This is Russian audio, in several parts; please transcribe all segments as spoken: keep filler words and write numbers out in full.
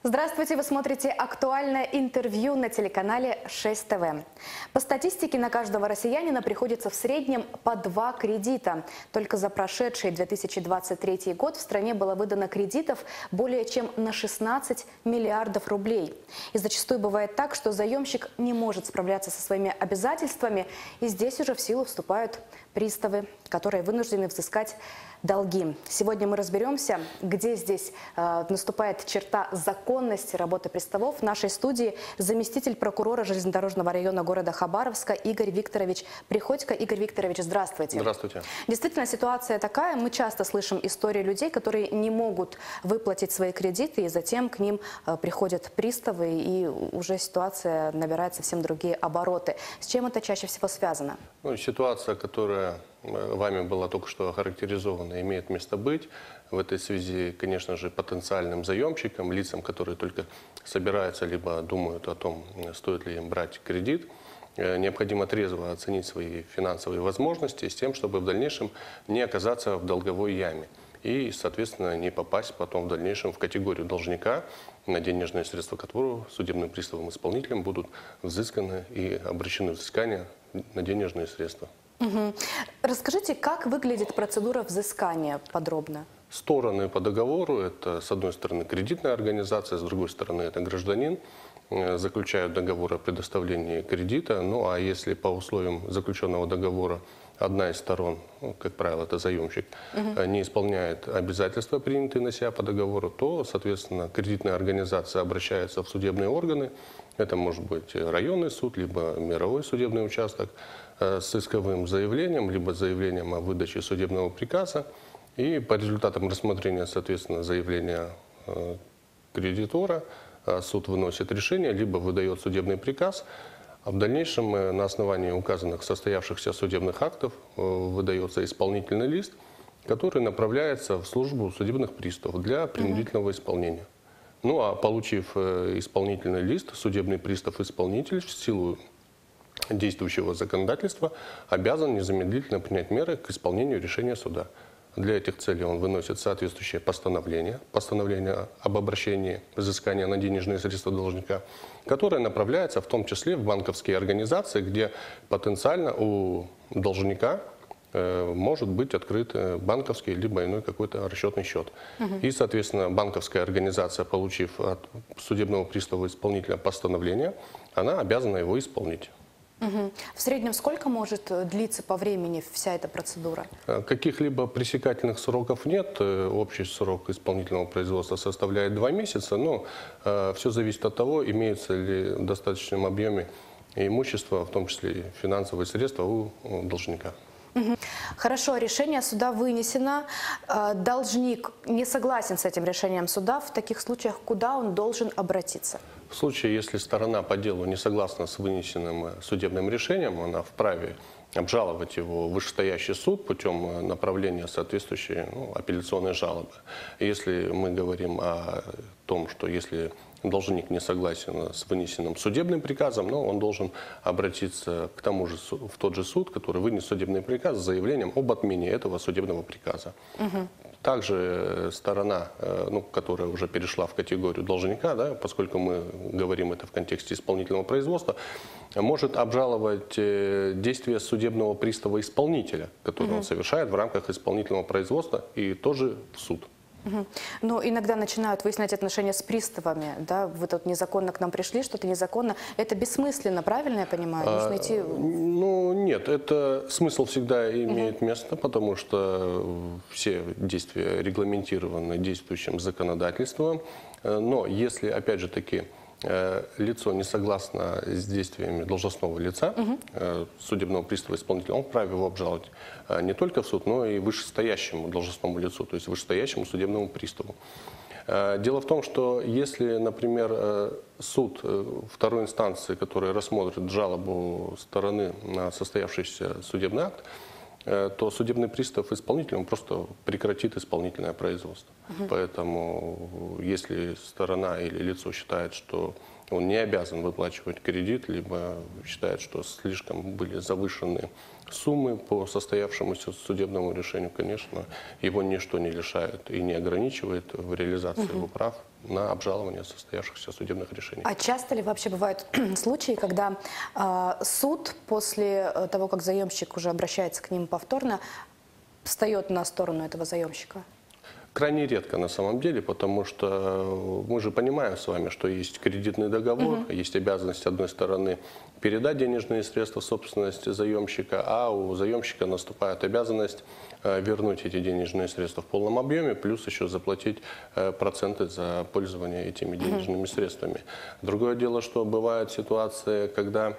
Здравствуйте, вы смотрите актуальное интервью на телеканале шесть тэ вэ. По статистике, на каждого россиянина приходится в среднем по два кредита. Только за прошедший две тысячи двадцать третий год в стране было выдано кредитов более чем на шестнадцать миллиардов рублей. И зачастую бывает так, что заемщик не может справляться со своими обязательствами, и здесь уже в силу вступают приставы, которые вынуждены взыскать долги. Сегодня мы разберемся, где здесь э, наступает черта законности работы приставов. В нашей студии заместитель прокурора железнодорожного района города Хабаровска Игорь Викторович Приходько. Игорь Викторович, здравствуйте. Здравствуйте. Действительно, ситуация такая. Мы часто слышим истории людей, которые не могут выплатить свои кредиты, и затем к ним э, приходят приставы, и уже ситуация набирает совсем другие обороты. С чем это чаще всего связано? Ну, ситуация, которая вами была только что охарактеризована, имеет место быть. В этой связи, конечно же, потенциальным заемщикам, лицам, которые только собираются, либо думают о том, стоит ли им брать кредит, необходимо трезво оценить свои финансовые возможности с тем, чтобы в дальнейшем не оказаться в долговой яме и, соответственно, не попасть потом в дальнейшем в категорию должника, на денежные средства которого судебным приставом исполнителем будут взысканы и обращены взыскания на денежные средства. Угу. Расскажите, как выглядит процедура взыскания подробно? Стороны по договору – это, с одной стороны, кредитная организация, с другой стороны, это гражданин. Заключают договор о предоставлении кредита. Ну а если по условиям заключенного договора одна из сторон, ну, как правило, это заемщик, угу. не исполняет обязательства, принятые на себя по договору, то, соответственно, кредитная организация обращается в судебные органы. Это может быть районный суд, либо мировой судебный участок с исковым заявлением, либо заявлением о выдаче судебного приказа. И по результатам рассмотрения, соответственно, заявления кредитора, суд выносит решение, либо выдает судебный приказ. А в дальнейшем на основании указанных состоявшихся судебных актов выдается исполнительный лист, который направляется в службу судебных приставов для принудительного исполнения. Ну а получив исполнительный лист, судебный пристав-исполнитель в силу действующего законодательства обязан незамедлительно принять меры к исполнению решения суда. Для этих целей он выносит соответствующее постановление, постановление об обращении взыскания на денежные средства должника, которое направляется в том числе в банковские организации, где потенциально у должника э, может быть открыт банковский либо иной какой-то расчетный счет. Угу. И, соответственно, банковская организация, получив от судебного пристава исполнителя постановление, она обязана его исполнить. Угу. В среднем сколько может длиться по времени вся эта процедура? Каких-либо пресекательных сроков нет. Общий срок исполнительного производства составляет два месяца, но э, все зависит от того, имеется ли в достаточном объеме имущество, в том числе и финансовые средства у должника. Угу. Хорошо, решение суда вынесено. Должник не согласен с этим решением суда. В таких случаях куда он должен обратиться? В случае, если сторона по делу не согласна с вынесенным судебным решением, она вправе обжаловать его в вышестоящий суд путем направления соответствующей ну, апелляционной жалобы. Если мы говорим о том, что если должник не согласен с вынесенным судебным приказом, но он должен обратиться к тому же, в тот же суд, который вынес судебный приказ с заявлением об отмене этого судебного приказа. Угу. Также сторона, ну, которая уже перешла в категорию должника, да, поскольку мы говорим это в контексте исполнительного производства, может обжаловать действия судебного пристава-исполнителя, который угу. он совершает в рамках исполнительного производства, и тоже в суд. Угу. Но иногда начинают выяснять отношения с приставами, да, вы тут незаконно к нам пришли, что-то незаконно. Это бессмысленно, правильно я понимаю? Нужно а, идти... Ну, нет, это смысл всегда имеет угу. место, потому что все действия регламентированы действующим законодательством. Но если, опять же таки, лицо не согласно с действиями должностного лица, угу. судебного пристава исполнителя, он вправе его обжаловать не только в суд, но и вышестоящему должностному лицу, то есть вышестоящему судебному приставу. Дело в том, что если, например, суд второй инстанции, который рассмотрит жалобу стороны на состоявшийся судебный акт, то судебный пристав исполнитель он просто прекратит исполнительное производство. Угу. Поэтому, если сторона или лицо считает, что он не обязан выплачивать кредит, либо считает, что слишком были завышены суммы по состоявшемуся судебному решению, конечно, его ничто не лишает и не ограничивает в реализации его прав на обжалование состоявшихся судебных решений. А часто ли вообще бывают случаи, когда э, суд после того, как заемщик уже обращается к ним повторно, встает на сторону этого заемщика? Крайне редко на самом деле, потому что мы же понимаем с вами, что есть кредитный договор, угу. есть обязанность, с одной стороны, передать денежные средства в собственность заемщика, а у заемщика наступает обязанность вернуть эти денежные средства в полном объеме, плюс еще заплатить проценты за пользование этими денежными угу. средствами. Другое дело, что бывают ситуации, когда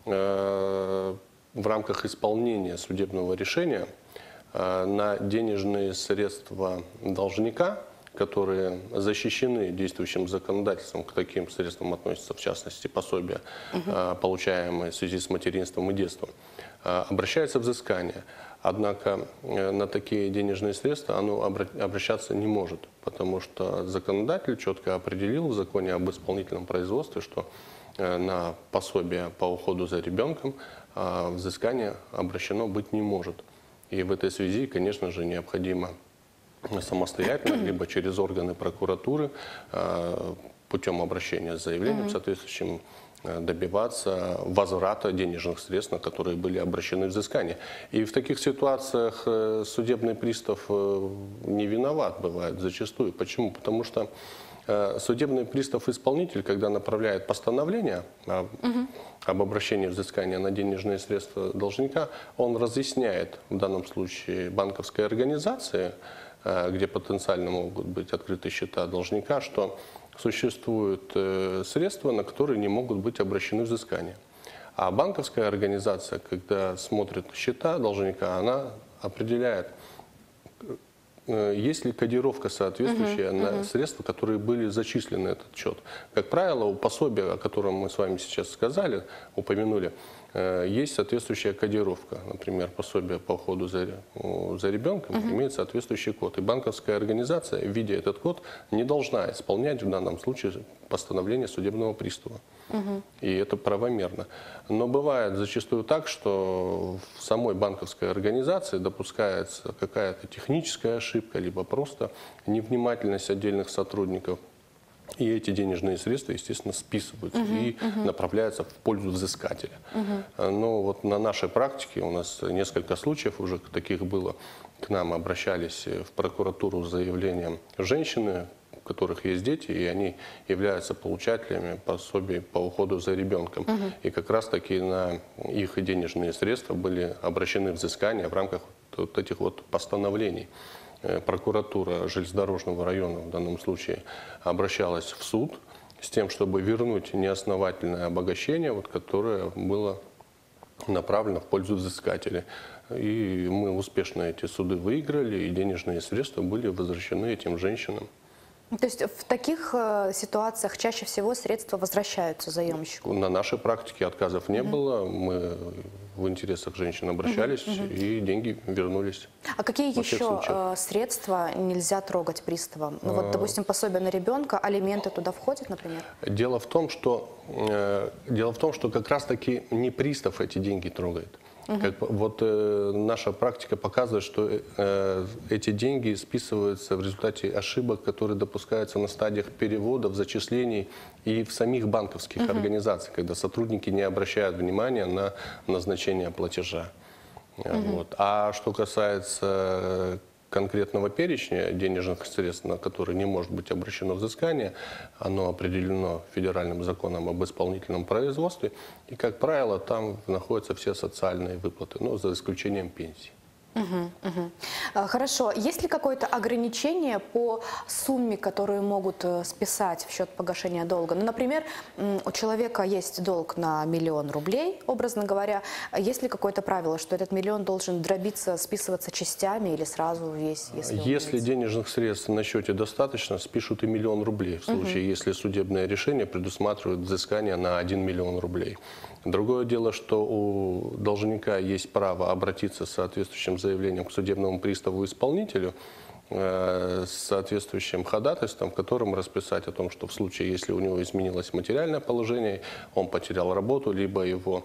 э, в рамках исполнения судебного решения на денежные средства должника, которые защищены действующим законодательством, к таким средствам относятся в частности пособия, угу. получаемые в связи с материнством и детством, обращается взыскание. Однако на такие денежные средства оно обращаться не может, потому что законодатель четко определил в законе об исполнительном производстве, что на пособие по уходу за ребенком взыскание обращено быть не может. И в этой связи, конечно же, необходимо самостоятельно, либо через органы прокуратуры, путем обращения с заявлением соответствующим, добиваться возврата денежных средств, на которые были обращены взыскания. И в таких ситуациях судебный пристав не виноват бывает зачастую. Почему? Потому что судебный пристав-исполнитель, когда направляет постановление об, угу. об обращении взыскания на денежные средства должника, он разъясняет в данном случае банковской организации, где потенциально могут быть открыты счета должника, что существуют средства, на которые не могут быть обращены взыскания. А банковская организация, когда смотрит счета должника, она определяет, есть ли кодировка соответствующая uh-huh, на uh-huh. средства, которые были зачислены на этот счет. Как правило, у пособия, о котором мы с вами сейчас сказали, упомянули, есть соответствующая кодировка. Например, пособие по уходу за, за ребенком uh-huh. имеет соответствующий код. И банковская организация, видя этот код, не должна исполнять в данном случае постановление судебного пристава. Uh-huh. И это правомерно. Но бывает зачастую так, что в самой банковской организации допускается какая-то техническая ошибка, либо просто невнимательность отдельных сотрудников. И эти денежные средства, естественно, списываются uh-huh, и uh-huh. направляются в пользу взыскателя. Uh-huh. Но вот на нашей практике у нас несколько случаев уже таких было. К нам обращались в прокуратуру с заявлением женщины, у которых есть дети, и они являются получателями пособий по уходу за ребенком. Uh-huh. И как раз-таки на их денежные средства были обращены взыскания в рамках вот этих вот постановлений. Прокуратура железнодорожного района в данном случае обращалась в суд с тем, чтобы вернуть неосновательное обогащение, вот, которое было направлено в пользу взыскателя. И мы успешно эти суды выиграли, и денежные средства были возвращены этим женщинам. То есть в таких э, ситуациях чаще всего средства возвращаются заемщику? На нашей практике отказов не uh-huh. было. Мы в интересах женщин обращались, uh-huh. Uh-huh. и деньги вернулись. А какие еще э, средства нельзя трогать приставом? Ну, вот, допустим, пособие на ребенка, алименты туда входят, например? Дело в том, что, э, дело в том, что как раз-таки не пристав эти деньги трогает. Угу. Как, вот э, наша практика показывает, что э, эти деньги списываются в результате ошибок, которые допускаются на стадиях переводов, зачислений и в самих банковских угу. организациях, когда сотрудники не обращают внимания на назначение платежа. Угу. Вот. А что касается конкретного перечня денежных средств, на которые не может быть обращено взыскание, оно определено федеральным законом об исполнительном производстве. И, как правило, там находятся все социальные выплаты, но за исключением пенсий. Угу, угу. Хорошо. Есть ли какое-то ограничение по сумме, которую могут списать в счет погашения долга? Ну, например, у человека есть долг на миллион рублей, образно говоря. Есть ли какое-то правило, что этот миллион должен дробиться, списываться частями или сразу весь? Если, если денежных средств на счете достаточно, спишут и миллион рублей, в случае, угу. если судебное решение предусматривает взыскание на один миллион рублей. Другое дело, что у должника есть право обратиться с соответствующим заявлением к судебному приставу-исполнителю с соответствующим ходатайством, в котором расписать о том, что в случае, если у него изменилось материальное положение, он потерял работу, либо его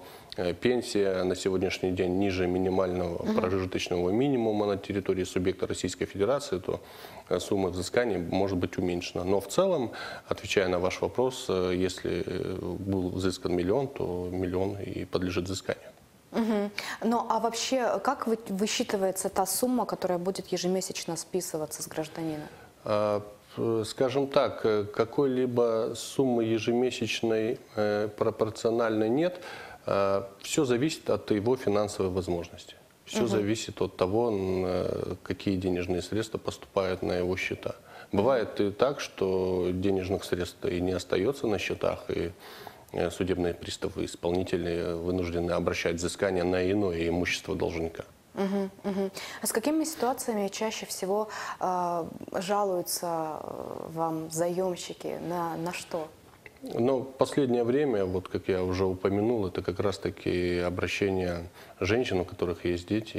пенсия на сегодняшний день ниже минимального угу. прожиточного минимума на территории субъекта Российской Федерации, то сумма взыскания может быть уменьшена. Но в целом, отвечая на ваш вопрос, если был взыскан миллион, то миллион и подлежит взысканию. Угу. Ну а вообще, как вы, высчитывается та сумма, которая будет ежемесячно списываться с гражданина? А, скажем так, какой-либо суммы ежемесячной э, пропорциональной нет. А, все зависит от его финансовой возможности. Все угу. зависит от того, какие денежные средства поступают на его счета. Бывает и так, что денежных средств и не остается на счетах, и судебные приставы, исполнители вынуждены обращать взыскание на иное имущество должника. Угу, угу. А с какими ситуациями чаще всего э, жалуются вам заемщики? На, на что? Ну, в последнее время, вот как я уже упомянул, это как раз-таки обращение женщин, у которых есть дети,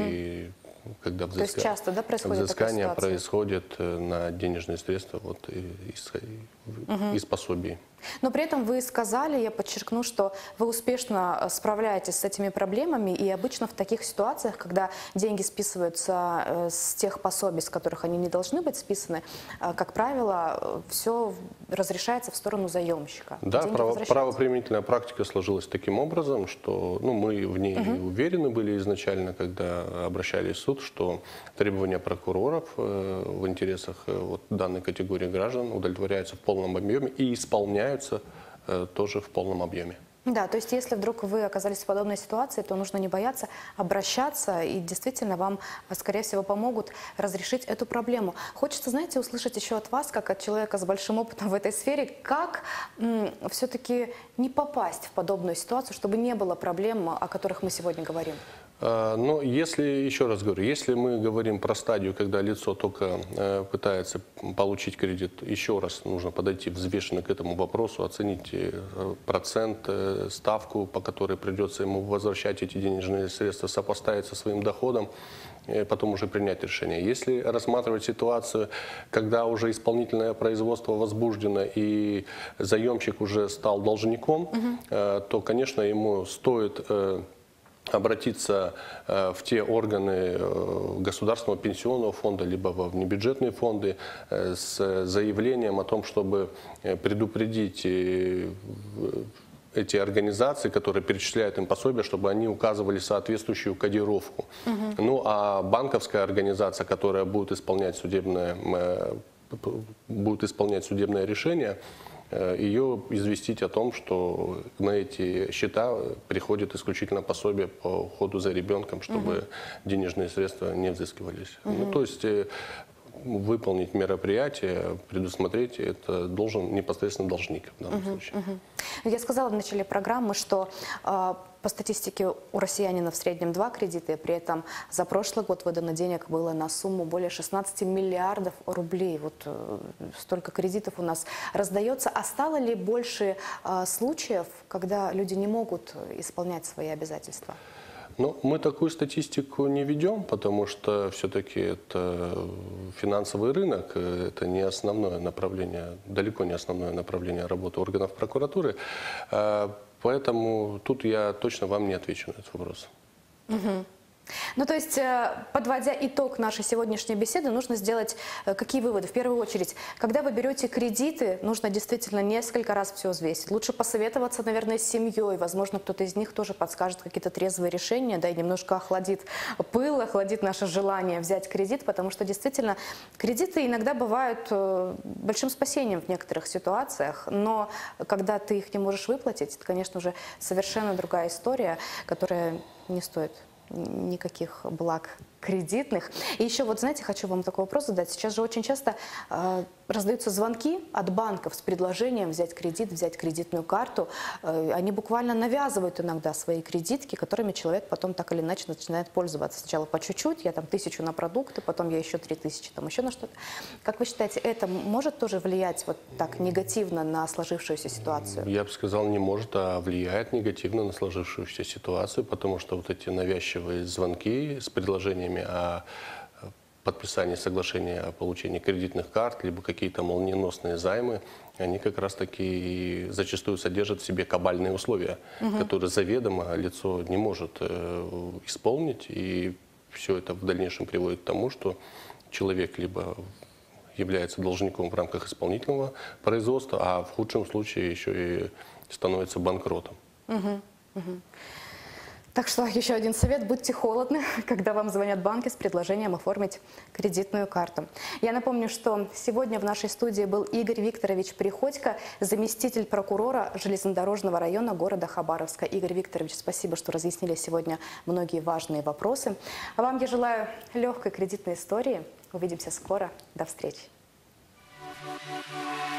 и угу. когда взыска... То есть часто, да, происходит взыскание происходит на денежные средства вот, из, угу. из пособий. Но при этом вы сказали, я подчеркну, что вы успешно справляетесь с этими проблемами, и обычно в таких ситуациях, когда деньги списываются с тех пособий, с которых они не должны быть списаны, как правило, все разрешается в сторону заемщика. Да, право, правоприменительная практика сложилась таким образом, что ну, мы в ней угу. уверены были изначально, когда обращались в суд, что требования прокуроров э, в интересах э, вот, данной категории граждан удовлетворяются в полном объеме и исполняются тоже в полном объеме. Да, то есть если вдруг вы оказались в подобной ситуации, то нужно не бояться обращаться, и действительно вам, скорее всего, помогут разрешить эту проблему. Хочется, знаете, услышать еще от вас, как от человека с большим опытом в этой сфере, как все-таки не попасть в подобную ситуацию, чтобы не было проблем, о которых мы сегодня говорим. Но если, еще раз говорю, если мы говорим про стадию, когда лицо только э, пытается получить кредит, еще раз нужно подойти взвешенно к этому вопросу, оценить э, процент, э, ставку, по которой придется ему возвращать эти денежные средства, сопоставить со своим доходом, и потом уже принять решение. Если рассматривать ситуацию, когда уже исполнительное производство возбуждено и заемщик уже стал должником, угу. э, то, конечно, ему стоит... Э, обратиться э, в те органы э, Государственного пенсионного фонда, либо в внебюджетные фонды э, с заявлением о том, чтобы предупредить э, эти организации, которые перечисляют им пособия, чтобы они указывали соответствующую кодировку. Угу. Ну а банковская организация, которая будет исполнять судебное, э, будет исполнять судебное решение, ее известить о том, что на эти счета приходит исключительно пособие по уходу за ребенком, чтобы угу. денежные средства не взыскивались. Угу. Ну, то есть выполнить мероприятие, предусмотреть, это должен непосредственно должник в данном угу. случае. Угу. Я сказала в начале программы, что э, по статистике у россиянина в среднем два кредита, и при этом за прошлый год выдано денег было на сумму более шестнадцати миллиардов рублей. Вот э, столько кредитов у нас раздается. А стало ли больше э, случаев, когда люди не могут исполнять свои обязательства? Ну, мы такую статистику не ведем, потому что все-таки это финансовый рынок, это не основное направление, далеко не основное направление работы органов прокуратуры. Поэтому тут я точно вам не отвечу на этот вопрос. Угу. Ну, то есть, подводя итог нашей сегодняшней беседы, нужно сделать какие выводы? В первую очередь, когда вы берете кредиты, нужно действительно несколько раз все взвесить. Лучше посоветоваться, наверное, с семьей. Возможно, кто-то из них тоже подскажет какие-то трезвые решения, да, и немножко охладит пыл, охладит наше желание взять кредит, потому что действительно кредиты иногда бывают большим спасением в некоторых ситуациях, но когда ты их не можешь выплатить, это, конечно же, совершенно другая история, которая не стоит никаких благ кредитных. И еще вот, знаете, хочу вам такой вопрос задать. Сейчас же очень часто э, раздаются звонки от банков с предложением взять кредит, взять кредитную карту. Э, они буквально навязывают иногда свои кредитки, которыми человек потом так или иначе начинает пользоваться. Сначала по чуть-чуть, я там тысячу на продукты, потом я еще три тысячи, там еще на что-то. Как вы считаете, это может тоже влиять вот так негативно на сложившуюся ситуацию? Я бы сказал, не может, а влияет негативно на сложившуюся ситуацию, потому что вот эти навязчивые звонки с предложениями о подписании соглашения о получении кредитных карт, либо какие-то молниеносные займы, они как раз-таки зачастую содержат в себе кабальные условия, угу. которые заведомо лицо не может э, исполнить, и все это в дальнейшем приводит к тому, что человек либо является должником в рамках исполнительного производства, а в худшем случае еще и становится банкротом. Угу. Угу. Так что еще один совет: будьте холодны, когда вам звонят банки с предложением оформить кредитную карту. Я напомню, что сегодня в нашей студии был Игорь Викторович Приходько, заместитель прокурора железнодорожного района города Хабаровска. Игорь Викторович, спасибо, что разъяснили сегодня многие важные вопросы. А вам я желаю легкой кредитной истории. Увидимся скоро. До встречи.